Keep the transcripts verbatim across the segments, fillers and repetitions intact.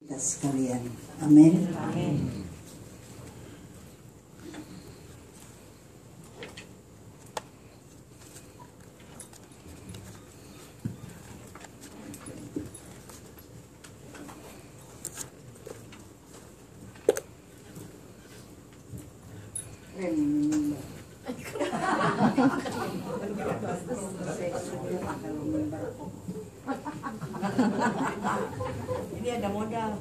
kita sekalian. Amin. Amin. Ini ada modal.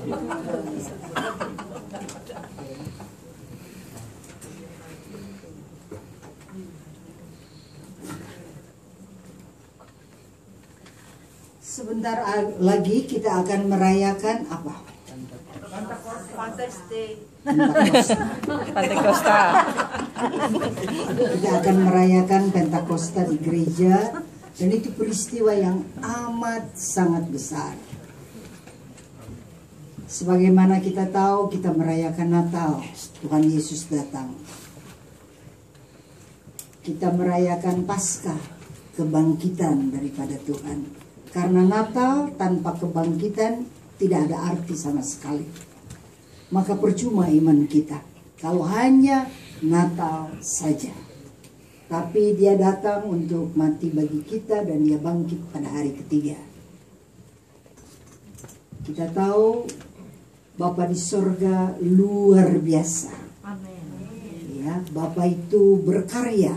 Sebentar lagi kita akan merayakan apa? Pentakosta. Kita akan merayakan Pentakosta di gereja, dan itu peristiwa yang amat sangat besar. Sebagaimana kita tahu, kita merayakan Natal, Tuhan Yesus datang. Kita merayakan Paskah, kebangkitan daripada Tuhan. Karena Natal tanpa kebangkitan tidak ada arti sama sekali. Maka percuma iman kita kalau hanya Natal saja. Tapi dia datang untuk mati bagi kita dan dia bangkit pada hari ketiga. Kita tahu Bapa di sorga luar biasa. Amin. Ya, Bapa itu berkarya.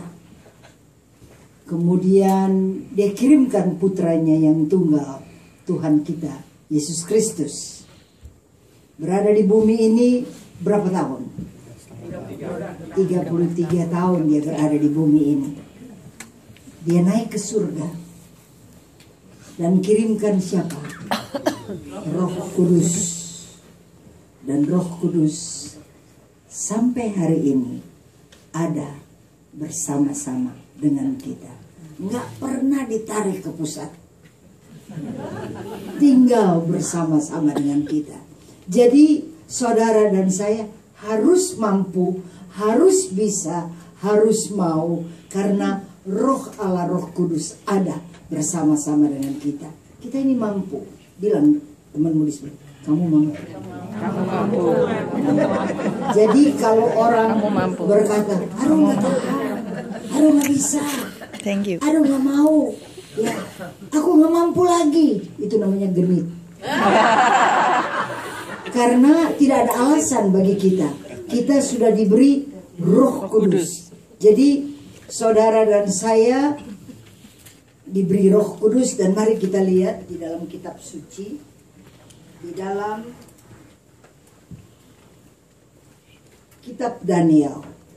Kemudian dia kirimkan putranya yang tunggal, Tuhan kita, Yesus Kristus. Berada di bumi ini berapa tahun? tiga puluh tiga tahun dia berada di bumi ini. Dia naik ke surga dan kirimkan siapa? Roh Kudus. Dan Roh Kudus sampai hari ini ada bersama-sama dengan kita. Nggak pernah ditarik ke pusat. Tinggal bersama-sama dengan kita. Jadi saudara dan saya harus mampu, harus bisa, harus mau, karena Roh Allah, Roh Kudus ada bersama-sama dengan kita. Kita ini mampu. Bilang temanmu di sini, kamu mampu. Kamu mampu. Jadi kalau orang berkata, aduh nggak tahan, aduh nggak bisa, Thank you. aduh nggak mau, ya, aku nggak mampu lagi, itu namanya genit. Karena tidak ada alasan bagi kita. Kita sudah diberi Roh Kudus. Jadi saudara dan saya diberi Roh Kudus, dan mari kita lihat di dalam kitab suci, di dalam kitab Daniel.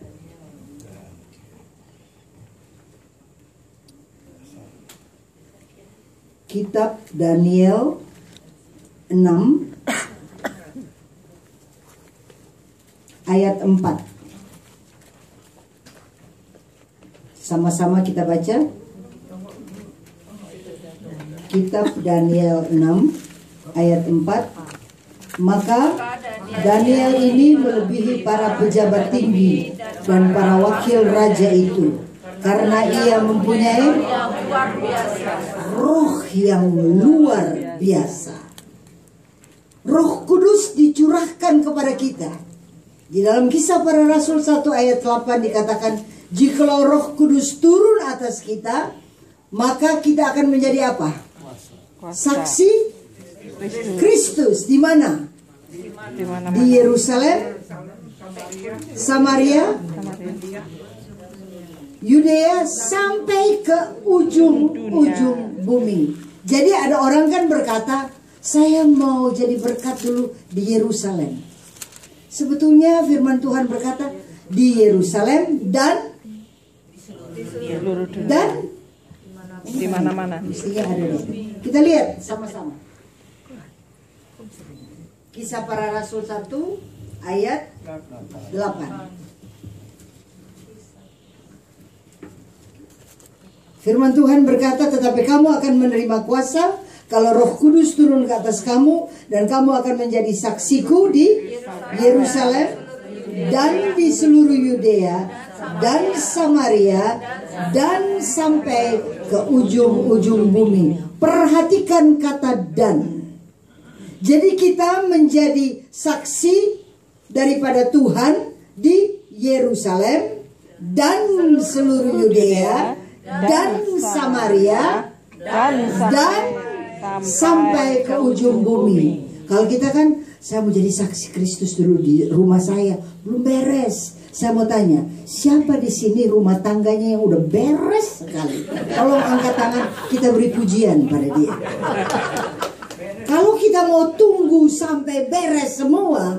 Kitab Daniel enam ayat empat. Sama-sama kita baca. Kitab Daniel enam ayat empat. Maka Daniel ini melebihi para pejabat tinggi dan para wakil raja itu, karena ia mempunyai roh yang luar biasa. Roh Kudus dicurahkan kepada kita. Di dalam Kisah Para Rasul satu ayat delapan dikatakan, jikalau Roh Kudus turun atas kita, maka kita akan menjadi apa? Saksi Kristus. Di mana? Di Yerusalem, Samaria, Yudea, sampai ke ujung-ujung bumi. Jadi ada orang kan berkata, saya mau jadi berkat dulu di Yerusalem. Sebetulnya firman Tuhan berkata di Yerusalem dan dan di mana-mana. Mestinya ada dong. Kita lihat sama-sama. Kisah Para Rasul satu ayat delapan. Firman Tuhan berkata, tetapi kamu akan menerima kuasa kalau Roh Kudus turun ke atas kamu, dan kamu akan menjadi saksiku di Yerusalem dan di seluruh Yudea dan Samaria dan sampai ke ujung-ujung bumi. Perhatikan kata dan. Jadi kita menjadi saksi daripada Tuhan di Yerusalem dan seluruh Yudea dan Samaria Dan dan sampai ke ujung bumi. Kalau kita kan, saya mau jadi saksi Kristus dulu di rumah saya, belum beres. Saya mau tanya, siapa di sini rumah tangganya yang udah beres sekali? Tolong angkat tangan, kita beri pujian pada dia. Kalau kita mau tunggu sampai beres semua,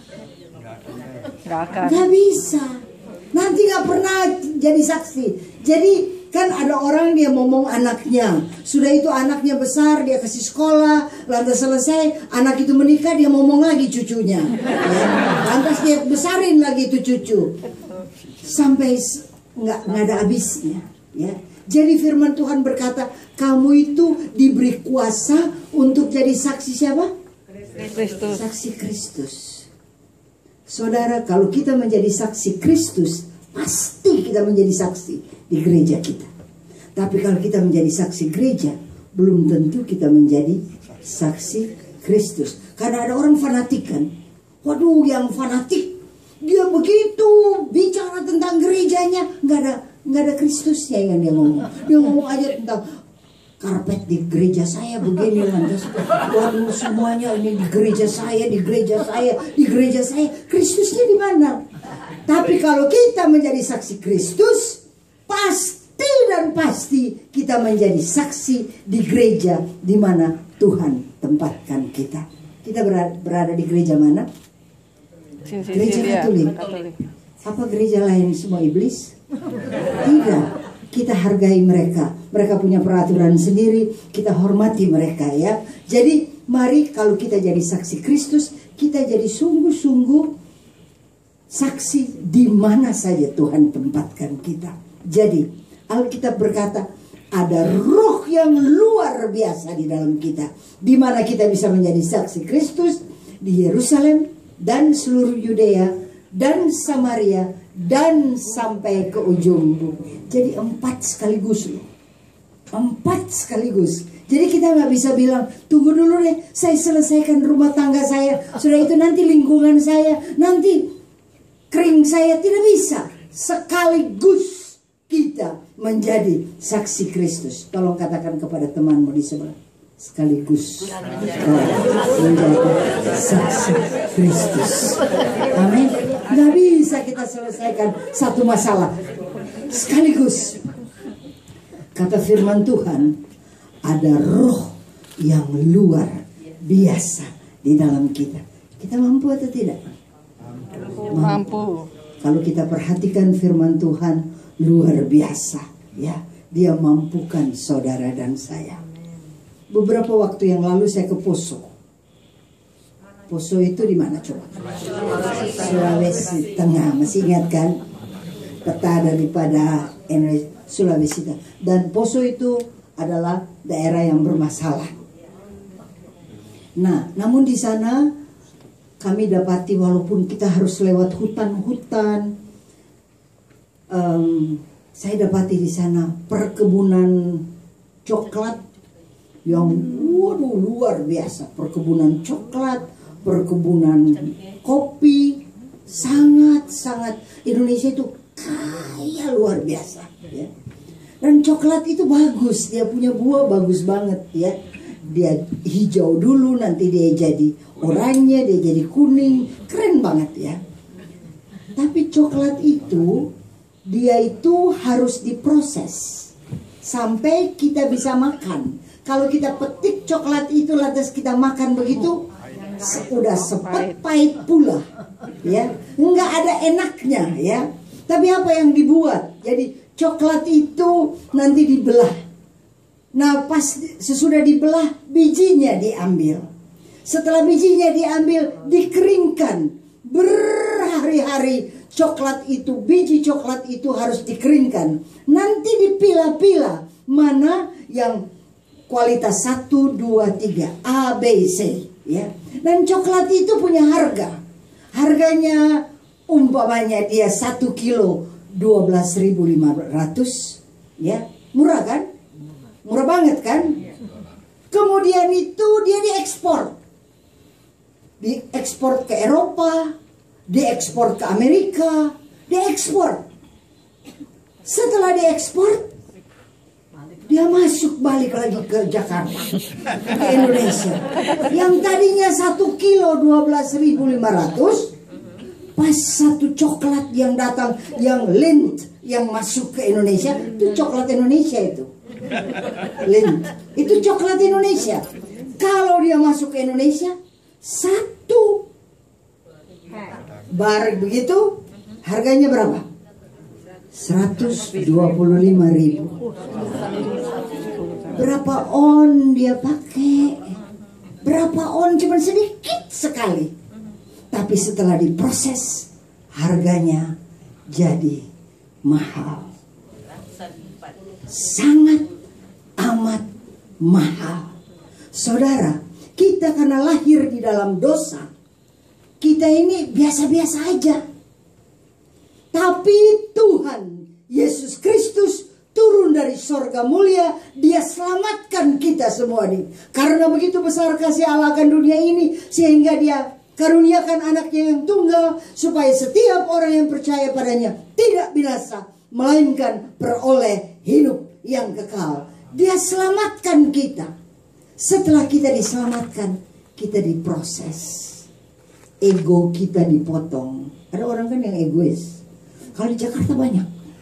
Gak akan. nggak bisa. Nanti nggak pernah jadi saksi. Jadi kan ada orang dia ngomong anaknya, sudah itu anaknya besar, dia kasih sekolah, lantas selesai anak itu menikah, dia ngomong lagi cucunya, ya. Lantas dia besarin lagi itu cucu, sampai nggak nggak ada habisnya, ya. Jadi firman Tuhan berkata, kamu itu diberi kuasa untuk jadi saksi siapa? Kristus. Saksi Kristus. Saudara, kalau kita menjadi saksi Kristus, pasti kita menjadi saksi di gereja kita. Tapi kalau kita menjadi saksi gereja, belum tentu kita menjadi saksi Kristus. Karena ada orang fanatik kan. Waduh, yang fanatik, dia begitu bicara tentang gerejanya, nggak ada nggak ada Kristusnya yang dia ngomong. Dia ngomong aja tentang karpet di gereja saya begini, lantas waduh semuanya ini di gereja saya, di gereja saya, di gereja saya. Kristusnya di mana? Tapi kalau kita menjadi saksi Kristus, pasti dan pasti kita menjadi saksi di gereja di mana Tuhan tempatkan kita. Kita berada, berada di gereja mana? Gereja Katolik. Apa gereja lain semua iblis? Tidak. Kita hargai mereka. Mereka punya peraturan sendiri. Kita hormati mereka, ya. Jadi mari kalau kita jadi saksi Kristus, kita jadi sungguh-sungguh saksi di mana saja Tuhan tempatkan kita. Jadi Alkitab berkata ada roh yang luar biasa di dalam kita, di mana kita bisa menjadi saksi Kristus di Yerusalem dan seluruh Yudea dan Samaria dan sampai ke ujung bumi. Jadi empat sekaligus loh, empat sekaligus. Jadi kita nggak bisa bilang tunggu dulu deh, saya selesaikan rumah tangga saya, sudah itu nanti lingkungan saya, nanti kering saya. Tidak bisa. Sekaligus kita menjadi saksi Kristus. Tolong katakan kepada temanmu di sebelah, sekaligus menjadi saksi Kristus. Amin. Gak bisa kita selesaikan satu masalah sekaligus. Kata firman Tuhan, ada roh yang luar biasa di dalam kita. Kita mampu atau tidak? Mampu. Kalau kita perhatikan firman Tuhan, luar biasa, ya. Dia mampukan saudara dan saya. Beberapa waktu yang lalu saya ke Poso. Poso itu di mana coba? Sulawesi Tengah. Masih ingat kan? Peta daripada Sulawesi Tengah. Dan Poso itu adalah daerah yang bermasalah. Nah, namun di sana kami dapati walaupun kita harus lewat hutan-hutan, um, saya dapati di sana perkebunan coklat yang waduh luar biasa. Perkebunan coklat, perkebunan kopi, sangat-sangat Indonesia itu kaya luar biasa, ya. Dan coklat itu bagus, dia punya buah bagus banget, ya. Dia hijau dulu, nanti dia jadi oranye, dia jadi kuning, keren banget, ya. Tapi coklat itu, dia itu harus diproses sampai kita bisa makan. Kalau kita petik coklat itu lantas kita makan begitu, udah sepet pahit pula, ya. Nggak ada enaknya, ya. Tapi apa yang dibuat? Jadi coklat itu nanti dibelah. Nah, pas sesudah dibelah, bijinya diambil. Setelah bijinya diambil, dikeringkan. Berhari-hari coklat itu, biji coklat itu harus dikeringkan. Nanti dipilah-pilah mana yang kualitas satu, dua, tiga, A, B, C, ya. Dan coklat itu punya harga. Harganya umpamanya dia satu kilo dua belas ribu lima ratus, ya. Murah kan? Murah banget kan? Kemudian itu dia diekspor diekspor ke Eropa, diekspor ke Amerika, diekspor. Setelah diekspor, dia masuk balik lagi ke Jakarta, ke Indonesia. Yang tadinya satu kilo dua belas ribu lima ratus, pas satu coklat yang datang, yang Lindt yang masuk ke Indonesia, itu coklat Indonesia itu. Lindt, itu coklat Indonesia. Kalau dia masuk ke Indonesia, satu bar begitu, harganya berapa? seratus dua puluh lima ribu. Berapa on dia pakai? Berapa on? Cuma sedikit sekali. Tapi setelah diproses, harganya jadi mahal. Sangat amat mahal. Saudara, kita karena lahir di dalam dosa, kita ini biasa-biasa aja. Tapi Tuhan Yesus Kristus turun dari sorga mulia, dia selamatkan kita semua nih. Karena begitu besar kasih Allah akan dunia ini, sehingga dia karuniakan anaknya yang tunggal, supaya setiap orang yang percaya padanya tidak binasa, melainkan peroleh hidup yang kekal. Dia selamatkan kita. Setelah kita diselamatkan, kita diproses. Ego kita dipotong. Ada orang kan yang egois. Kalau di Jakarta banyak.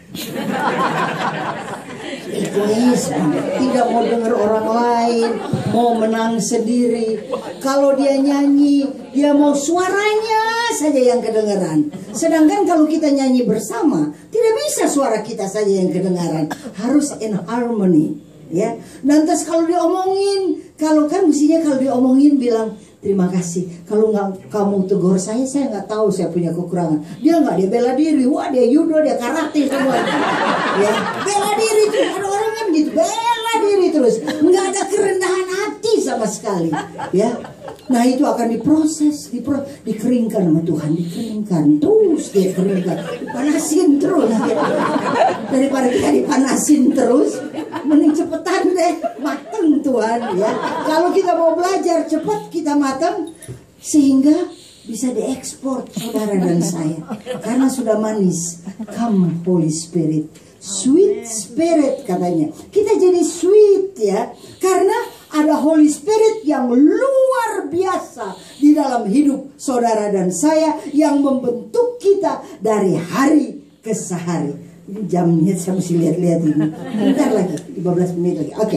Egois, tidak mau dengar orang lain, mau menang sendiri. Kalau dia nyanyi, dia mau suaranya saja yang kedengaran. Sedangkan kalau kita nyanyi bersama, tidak bisa suara kita saja yang kedengaran. Harus in harmony, ya. Dan terus kalau diomongin, kalau kan mestinya kalau diomongin bilang terima kasih. Kalau nggak kamu tegur saya, saya nggak tahu saya punya kekurangan. Dia nggak, dia bela diri. Wah, dia judo, dia karate semua. Ya, bela diri tuh. Ada orang kan gitu, bela diri terus. Nggak ada kerendahan hati sama sekali. Ya, nah itu akan diproses, dipro dikeringkan sama Tuhan, dikeringkan terus, dia keringkan, dipanasin terus. Daripada kita dipanasin terus, mending cepetan deh mateng Tuhan. Ya, kalau kita mau belajar cepat kita matang, sehingga bisa diekspor saudara dan saya, karena sudah manis. Come Holy Spirit, sweet Spirit katanya. Kita jadi sweet ya, karena ada Holy Spirit yang luar biasa di dalam hidup saudara dan saya, yang membentuk kita dari hari ke sehari. Ini jamnya saya mesti lihat-lihat ini. Bentar lagi, lima belas menit lagi. Oke. Okay.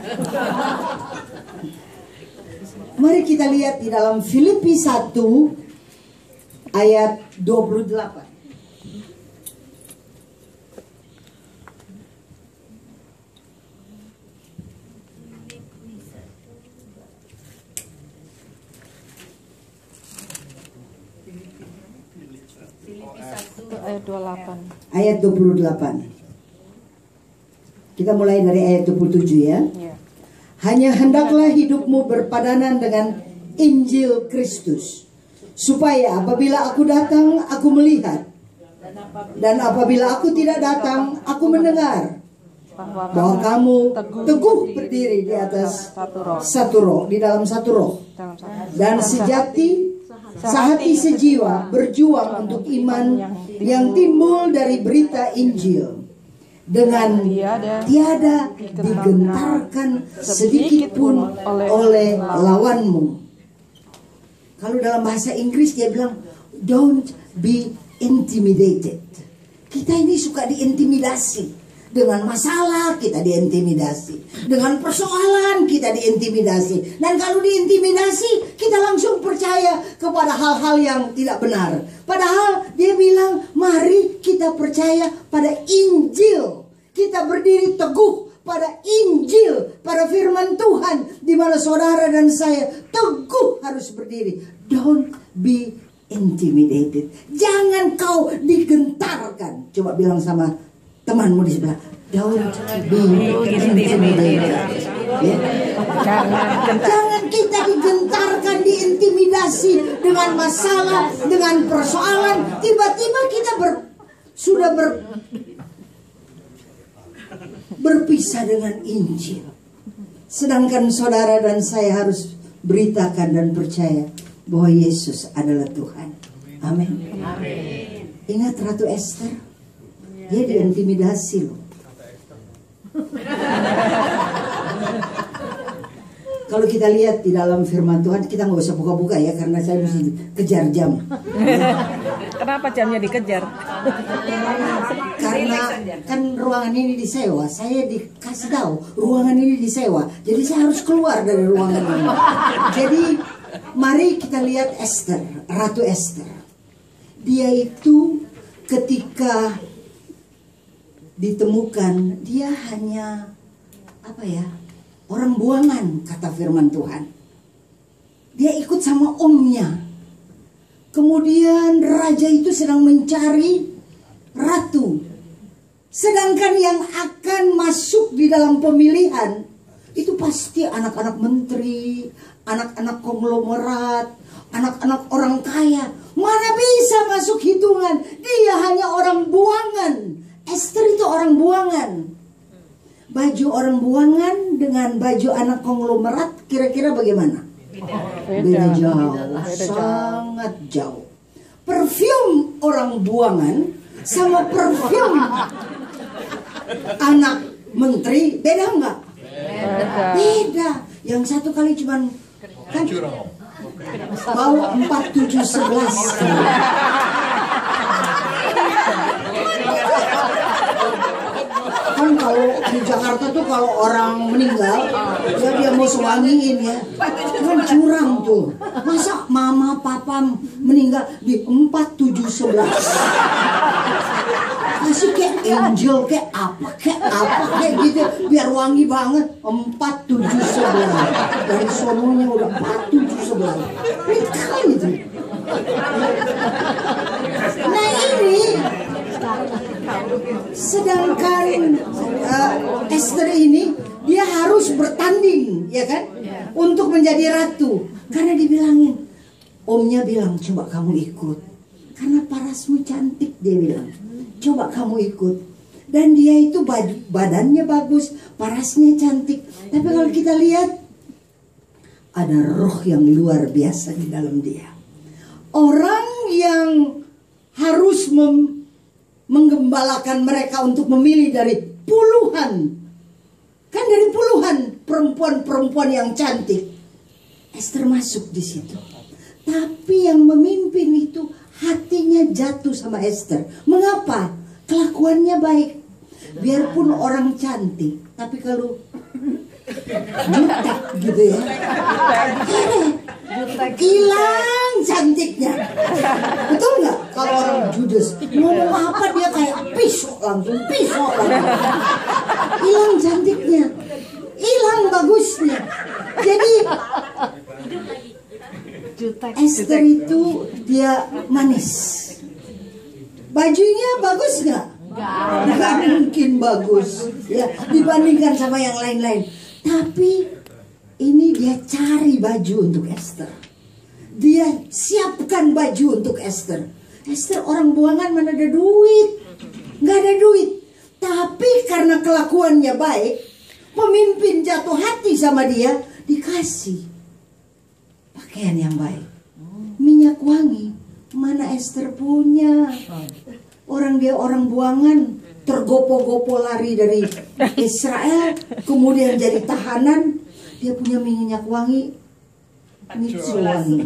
Mari kita lihat di dalam Filipi satu ayat dua puluh delapan. Ayat dua puluh delapan. Ayat dua puluh delapan. Kita mulai dari ayat dua puluh tujuh ya. Ya. Hanya hendaklah hidupmu berpadanan dengan Injil Kristus, supaya apabila aku datang, aku melihat, dan apabila aku tidak datang, aku mendengar bahwa kamu teguh berdiri di atas satu roh, di dalam satu roh, dan sejati, sehati sejiwa berjuang untuk iman yang timbul dari berita Injil, dengan tiada digentarkan sedikit pun oleh lawanmu. Kalau dalam bahasa Inggris dia bilang, don't be intimidated. Kita ini suka diintimidasi. Dengan masalah kita diintimidasi, dengan persoalan kita diintimidasi. Dan kalau diintimidasi, kita langsung percaya kepada hal-hal yang tidak benar. Padahal dia bilang, mari kita percaya pada Injil. Kita berdiri teguh pada Injil, pada firman Tuhan, di mana saudara dan saya teguh harus berdiri. Don't be intimidated. Jangan kau digentarkan. Coba bilang sama temanmu di sebelah, don't be intimidated. Ya. Jangan kita digentarkan, diintimidasi dengan masalah, dengan persoalan. Tiba-tiba kita ber, sudah ber, berpisah dengan Injil. Sedangkan saudara dan saya harus beritakan dan percaya bahwa Yesus adalah Tuhan. Amin. Ingat Ratu Esther, dia diintimidasi loh. Kalau kita lihat di dalam firman Tuhan, kita nggak usah buka-buka ya, karena saya mesti kejar jam. Kenapa jamnya dikejar? Karena kan ruangan ini disewa, saya dikasih tahu ruangan ini disewa, jadi saya harus keluar dari ruangan ini. Jadi mari kita lihat Esther, Ratu Esther. Dia itu ketika ditemukan, dia hanya apa ya? Orang buangan, kata firman Tuhan. Dia ikut sama omnya. Kemudian raja itu sedang mencari ratu. Sedangkan yang akan masuk di dalam pemilihan itu pasti anak-anak menteri, anak-anak konglomerat, anak-anak orang kaya. Mana bisa masuk hitungan? Dia hanya orang buangan. Esther itu orang buangan. Baju orang buangan dengan baju anak konglomerat kira-kira bagaimana? Beda, Beda jauh, Beda sangat jauh. Parfum orang buangan sama parfum anak menteri beda nggak? Beda. Beda. Yang satu kali cuman kan bau empat tujuh sebelas. Kan kalau di Jakarta tuh kalau orang meninggal ya dia mau sewangiin ya, kan curang tuh. Masa mama papa meninggal di empat tujuh sebelas, kasih kayak angel kayak apa kayak apa kayak gitu biar wangi banget. Empat tujuh sebelas dari sononya udah empat tujuh sebelas, pelit kali itu. Nah ini sedangkan uh, Esther ini dia harus bertanding, ya kan, untuk menjadi ratu. Karena dibilangin, omnya bilang coba kamu ikut, karena parasmu cantik, dia bilang coba kamu ikut. Dan dia itu badannya bagus, parasnya cantik. Tapi kalau kita lihat, ada roh yang luar biasa di dalam dia. Orang yang harus mem menggembalakan mereka untuk memilih dari puluhan, kan dari puluhan perempuan-perempuan yang cantik, Esther masuk di situ. Tapi yang memimpin itu hatinya jatuh sama Esther. Mengapa? Kelakuannya baik. Biarpun orang cantik, tapi kalau jutek gitu ya, hilang cantiknya. Betul nggak? Kalau orang judes ngomong apa dia kayak pisau langsung, pisau langsung. Hilang cantiknya, hilang bagusnya. Jadi Esther itu dia manis. Bajunya bagus nggak? Nggak mungkin bagus ya dibandingkan sama yang lain-lain. Tapi ini dia cari baju untuk Esther. Dia siapkan baju untuk Esther. Esther orang buangan, mana ada duit? Nggak ada duit. Tapi karena kelakuannya baik, pemimpin jatuh hati sama dia, dikasih pakaian yang baik, minyak wangi. Mana Esther punya? Orang dia orang buangan, tergopo-gopo lari dari Israel, kemudian jadi tahanan. Dia punya minyak wangi, mitsu wangi.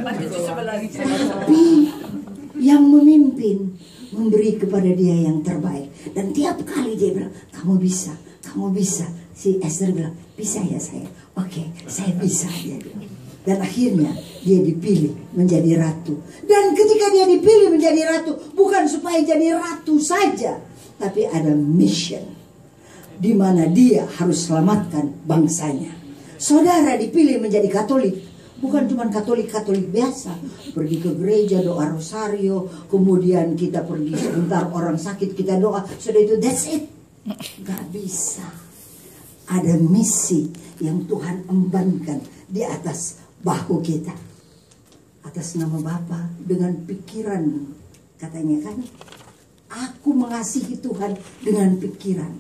Tapi yang memimpin memberi kepada dia yang terbaik. Dan tiap kali dia bilang, kamu bisa, kamu bisa. Si Esther bilang, bisa ya saya. Oke, saya bisa, dia bilang. Dan akhirnya dia dipilih menjadi ratu. Dan ketika dia dipilih menjadi ratu, bukan supaya jadi ratu saja, tapi ada mission di mana dia harus selamatkan bangsanya. Saudara dipilih menjadi Katolik, bukan cuma Katolik-Katolik biasa, pergi ke gereja doa rosario, kemudian kita pergi sebentar orang sakit kita doa, sudah itu that's it. Gak bisa. Ada misi yang Tuhan embankan di atas bahu kita, atas nama Bapa, dengan pikiran, katanya kan, aku mengasihi Tuhan dengan pikiran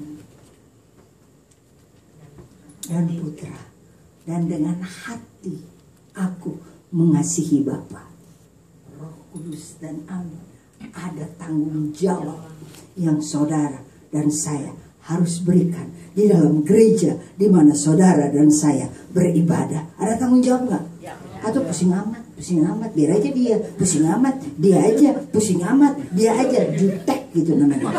dan putra, dan dengan hati aku mengasihi Bapa. Roh Kudus dan Amin, ada tanggung jawab yang saudara dan saya harus berikan di dalam gereja di mana saudara dan saya beribadah. Ada tanggung jawab nggak? Atau pusing amat, pusing amat, biar aja dia, pusing amat, dia aja, pusing amat, dia aja, jutek gitu namanya.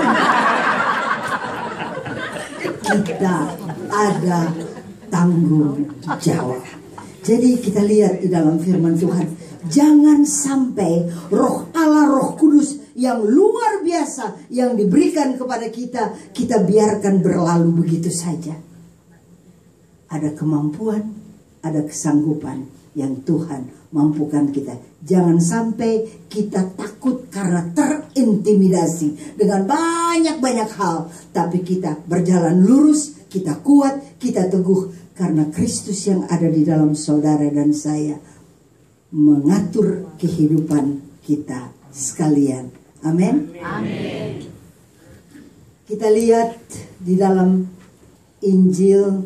Kita ada tanggung jawab. Jadi kita lihat di dalam firman Tuhan, jangan sampai roh Allah, roh kudus yang luar biasa yang diberikan kepada kita, kita biarkan berlalu begitu saja. Ada kemampuan, ada kesanggupan yang Tuhan mampukan kita. Jangan sampai kita takut karena terintimidasi dengan banyak-banyak hal, tapi kita berjalan lurus, kita kuat, kita teguh, karena Kristus yang ada di dalam saudara dan saya mengatur kehidupan kita sekalian. Amin. Amin. Kita lihat di dalam Injil.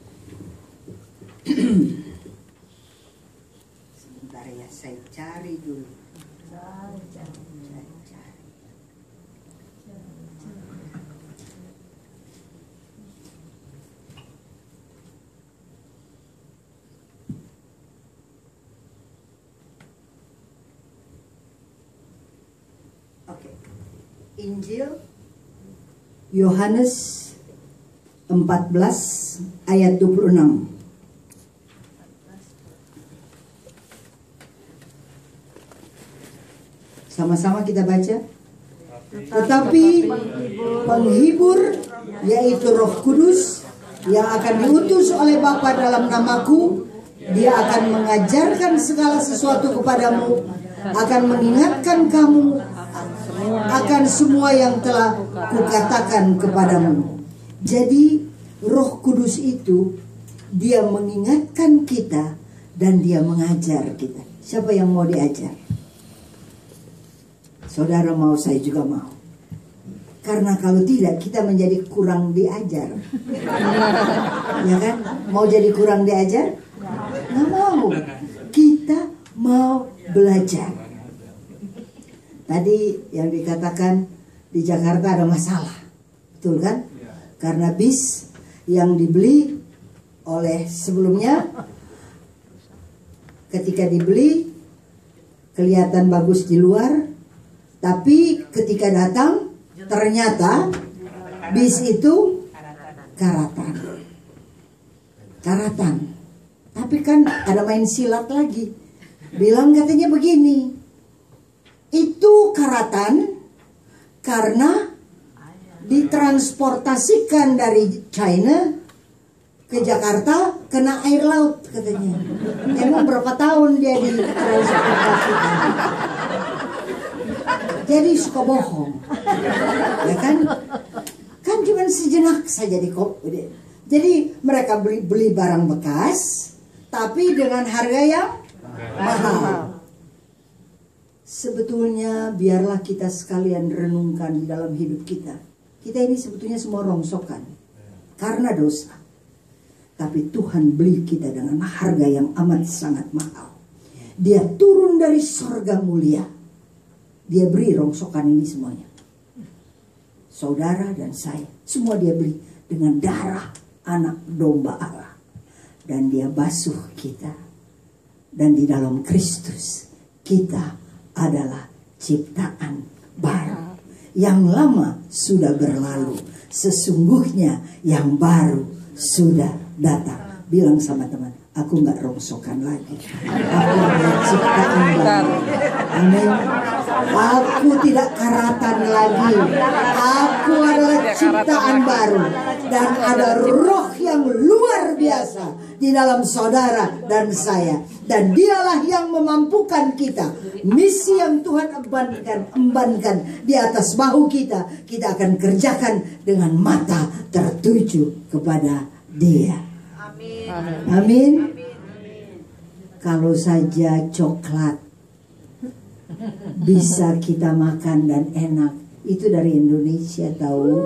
Sebentar ya, saya cari dulu. Saya cari. Oke. Injil Yohanes empat belas ayat dua puluh enam. Sama-sama kita baca. Tetapi penghibur, yaitu Roh Kudus, yang akan diutus oleh Bapa dalam namaku, dia akan mengajarkan segala sesuatu kepadamu, akan mengingatkan kamu akan semua yang telah kukatakan kepadamu. Jadi Roh Kudus itu dia mengingatkan kita dan dia mengajar kita. Siapa yang mau diajar? Saudara mau, saya juga mau. Karena kalau tidak kita menjadi kurang diajar. Ya kan? Mau jadi kurang diajar? Nggak mau. Kita mau belajar. Tadi yang dikatakan di Jakarta ada masalah. Betul kan? Karena bis yang dibeli oleh sebelumnya, ketika dibeli kelihatan bagus di luar, tapi ketika datang ternyata bis itu karatan. Karatan. Tapi kan ada main silat lagi. Bilang katanya begini, itu karatan karena ditransportasikan dari China ke Jakarta kena air laut katanya. Emang berapa tahun dia ditransportasikan? Jadi suka bohong, ya kan? Kan cuma sejenak saja di kop. Jadi mereka beli beli barang bekas, tapi dengan harga yang mahal. Sebetulnya biarlah kita sekalian renungkan di dalam hidup kita. Kita ini sebetulnya semua rongsokan karena dosa. Tapi Tuhan beli kita dengan harga yang amat sangat mahal. Dia turun dari sorga mulia. Dia beri rongsokan ini semuanya. Saudara dan saya, semua dia beli dengan darah anak domba Allah. Dan dia basuh kita. Dan di dalam Kristus kita adalah ciptaan baru. Yang lama sudah berlalu, sesungguhnya yang baru sudah datang. Bilang sama teman, aku nggak rongsokan lagi. Aku adalah ciptaan baru. Amin. Aku tidak karatan lagi. Aku adalah ciptaan baru. Dan ada roh yang luar biasa di dalam saudara dan saya. Dan dialah yang memampukan kita. Misi yang Tuhan embankan, embankan di atas bahu kita, kita akan kerjakan dengan mata tertuju kepada Dia. Amin. Amin. Kalau saja coklat bisa kita makan dan enak, itu dari Indonesia tahu.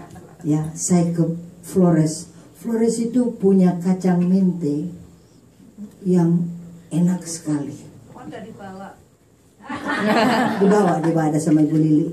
Ya, saya ke Flores. Flores itu punya kacang mente. yang enak sekali. Honda dibawa. Dibawa, dibawa ada sama Ibu Lili.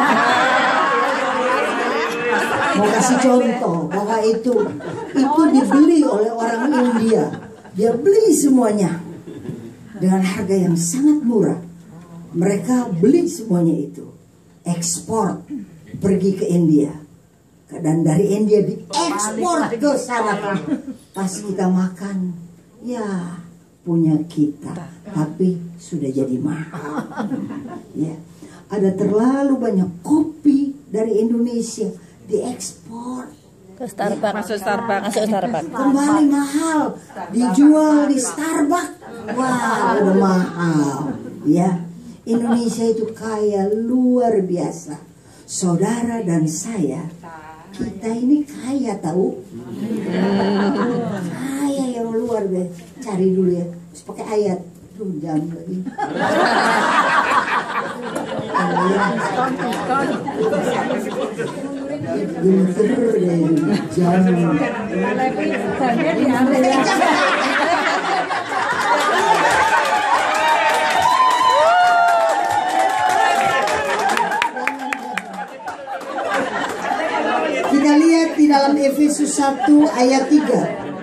Mau kasih contoh bahwa itu itu dibeli oleh orang India. Dia beli semuanya dengan harga yang sangat murah. Mereka beli semuanya itu, ekspor pergi ke India, dan dari India diekspor ke sana. Pas kita makan, ya punya kita, tapi sudah jadi mahal. Ya, ada terlalu banyak kopi dari Indonesia diekspor ke Starbucks. Masuk Starbucks. Masuk Starbucks. Kembali mahal, dijual di Starbucks. Wah, udah mahal. Ya, Indonesia itu kaya luar biasa. Saudara dan saya, kita ini kaya tahu. Kaya yang luar biasa. Cari dulu ya, terus pakai ayat. Tuh jam lagi. Gemeter deh jam. Kita lihat di dalam Efesus satu ayat tiga.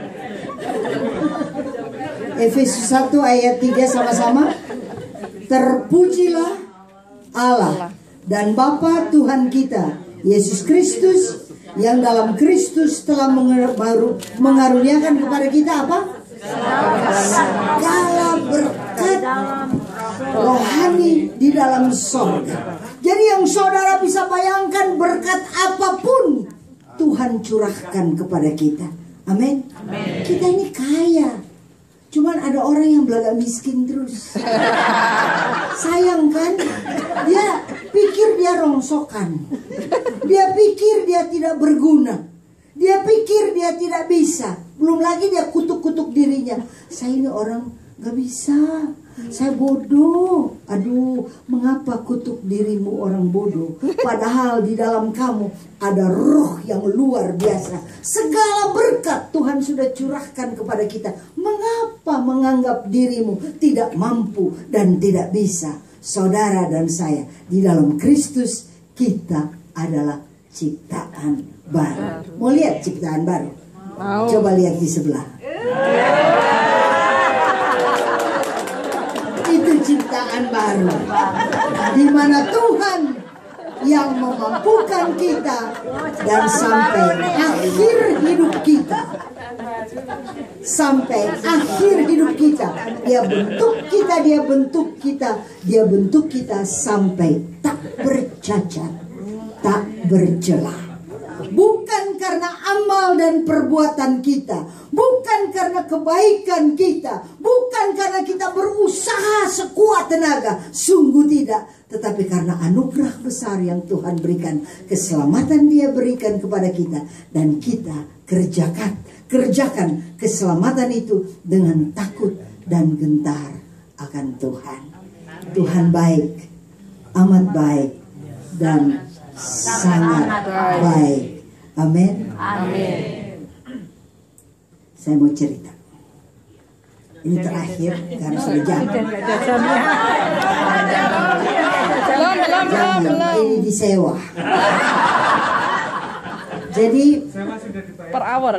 Efesus satu ayat tiga sama-sama. Terpujilah Allah dan Bapa Tuhan kita Yesus Kristus, yang dalam Kristus telah mengaruniakan kepada kita apa? Segala berkat rohani di dalam sorga. Jadi yang saudara bisa bayangkan, berkat apapun Tuhan curahkan kepada kita. Amin. Kita ini kaya. Cuman ada orang yang belaga miskin terus. Sayang kan? Dia pikir dia rongsokan. Dia pikir dia tidak berguna. Dia pikir dia tidak bisa. Belum lagi dia kutuk-kutuk dirinya. Saya ini orang gak bisa. Saya bodoh. Aduh, mengapa kutuk dirimu orang bodoh? Padahal di dalam kamu ada roh yang luar biasa. Segala berkat Tuhan sudah curahkan kepada kita. Mengapa menganggap dirimu tidak mampu dan tidak bisa? Saudara dan saya, di dalam Kristus kita adalah ciptaan baru. Mau lihat ciptaan baru? Coba lihat di sebelah. Itu ciptaan baru, di mana Tuhan yang memampukan kita, dan sampai akhir hidup kita, sampai akhir hidup kita, dia bentuk kita, dia bentuk kita, dia bentuk kita sampai tak bercacat, tak bercelah. Bukan karena amal dan perbuatan kita, bukan karena kebaikan kita, bukan karena kita berusaha sekuat tenaga, sungguh tidak. Tetapi karena anugerah besar yang Tuhan berikan, keselamatan dia berikan kepada kita, dan kita kerjakan, kerjakan keselamatan itu dengan takut dan gentar akan Tuhan. Tuhan baik, amat baik, dan sangat baik. Amin. Amin. Saya mau cerita. Ini terakhir karena sudah jam. Belum, belum, belum, belum. Ini disewa. Jadi per hour.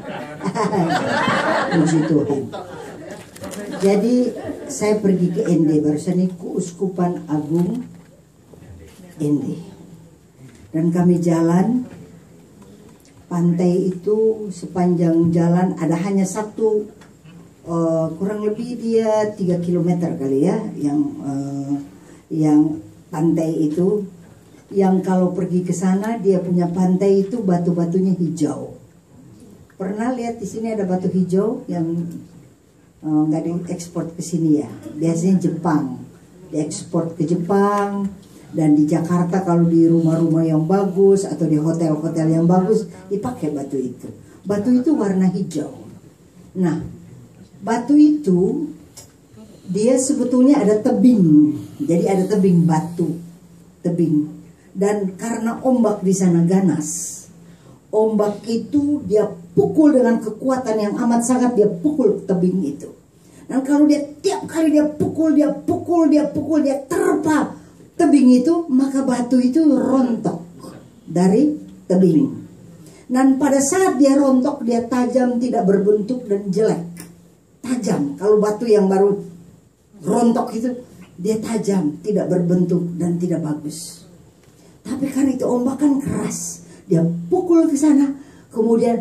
Puji Tuhan. Jadi saya pergi ke N D barusan ini, Keuskupan Agung N D. Dan kami jalan pantai itu, sepanjang jalan ada hanya satu, uh, kurang lebih dia tiga kilometer kali ya, yang uh, yang pantai itu, yang kalau pergi ke sana dia punya pantai itu batu-batunya hijau. Pernah lihat di sini ada batu hijau yang nggak uh, diekspor ke sini ya, biasanya Jepang, diekspor ke Jepang. Dan di Jakarta kalau di rumah-rumah yang bagus atau di hotel-hotel yang bagus dipakai batu itu. Batu itu warna hijau. Nah, batu itu dia sebetulnya ada tebing. Jadi ada tebing batu, tebing. Dan karena ombak di sana ganas, ombak itu dia pukul dengan kekuatan yang amat sangat, dia pukul tebing itu. Dan kalau dia tiap kali dia pukul, dia pukul, dia pukul, dia terpa tebing itu, maka batu itu rontok dari tebing. Dan pada saat dia rontok, dia tajam, tidak berbentuk dan jelek. Tajam. Kalau batu yang baru rontok itu, dia tajam, tidak berbentuk dan tidak bagus. Tapi kan itu ombak kan keras. Dia pukul ke sana, kemudian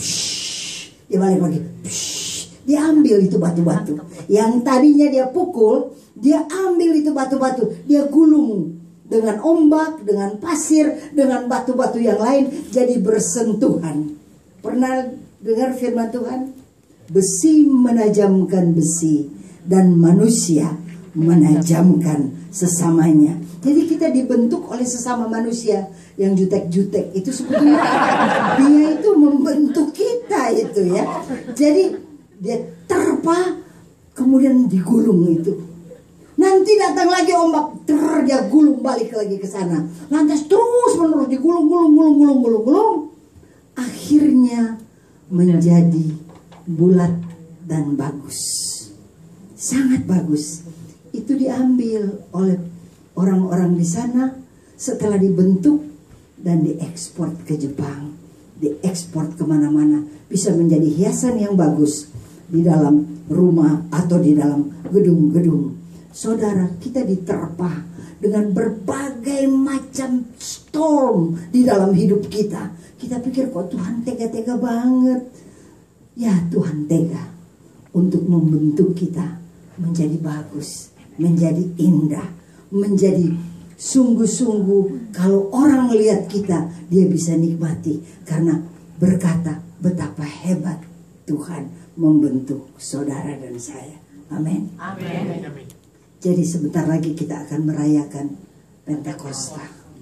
psh, dia balik lagi. Psh, dia ambil itu batu-batu. Yang tadinya dia pukul, dia ambil itu batu-batu. Dia gulung dengan ombak, dengan pasir, dengan batu-batu yang lain, jadi bersentuhan. Pernah dengar firman Tuhan? Besi menajamkan besi dan manusia menajamkan sesamanya. Jadi kita dibentuk oleh sesama manusia yang jutek-jutek. Itu sebetulnya dia itu membentuk kita itu ya. Jadi dia terpa, kemudian digulung itu. Nanti datang lagi ombak, ter, dia gulung balik lagi ke sana. Lantas terus menerus digulung, gulung, gulung, gulung, gulung, gulung. Akhirnya menjadi bulat dan bagus. Sangat bagus. Itu diambil oleh orang-orang di sana setelah dibentuk dan diekspor ke Jepang. Diekspor kemana-mana. Bisa menjadi hiasan yang bagus di dalam rumah atau di dalam gedung-gedung. Saudara, kita diterpa dengan berbagai macam storm di dalam hidup kita. Kita pikir kok Tuhan tega-tega banget. Ya, Tuhan tega untuk membentuk kita menjadi bagus, menjadi indah, menjadi sungguh-sungguh kalau orang lihat kita, dia bisa nikmati karena berkata betapa hebat Tuhan membentuk saudara dan saya. Amin. Amin. Jadi sebentar lagi kita akan merayakan Pentakosta.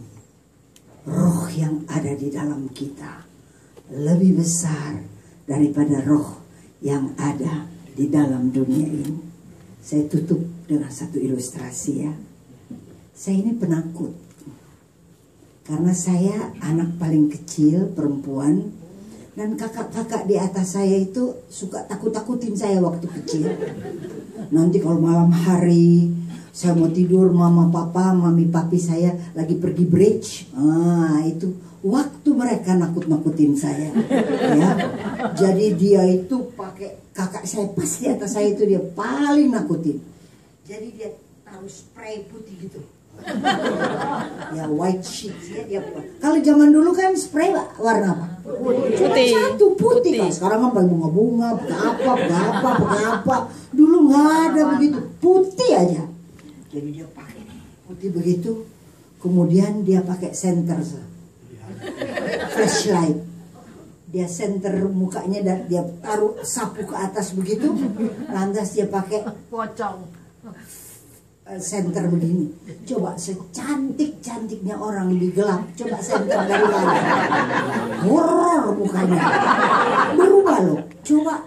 Roh yang ada di dalam kita lebih besar daripada roh yang ada di dalam dunia ini. Saya tutup dengan satu ilustrasi ya. Saya ini penakut. Karena saya anak paling kecil, perempuan. Dan kakak-kakak di atas saya itu suka takut-takutin saya waktu kecil. Nanti kalau malam hari saya mau tidur, mama papa, mami papi saya lagi pergi bridge. Ah, itu waktu mereka nakut-nakutin saya. Ya. Jadi dia itu pakai, kakak saya pas di atas saya itu dia paling nakutin. Jadi dia taruh spray putih gitu. Ya white sheet ya dia. Kalau zaman dulu kan spray warna apa? Cuma Putih. satu putih. Kan sekarang kan pakai bunga-bunga, pakai apa, pakai apa, pakai apa. Dulu nggak ada begitu, putih aja. Jadi dia pakai putih begitu. Kemudian dia pakai center, flashlight. Dia center mukanya dan dia taruh sapu ke atas begitu. Lantas dia pakai pocong. Center begini. Coba secantik-cantiknya orang di gelap, coba center dari mana? Horor mukanya. Berubah loh. Coba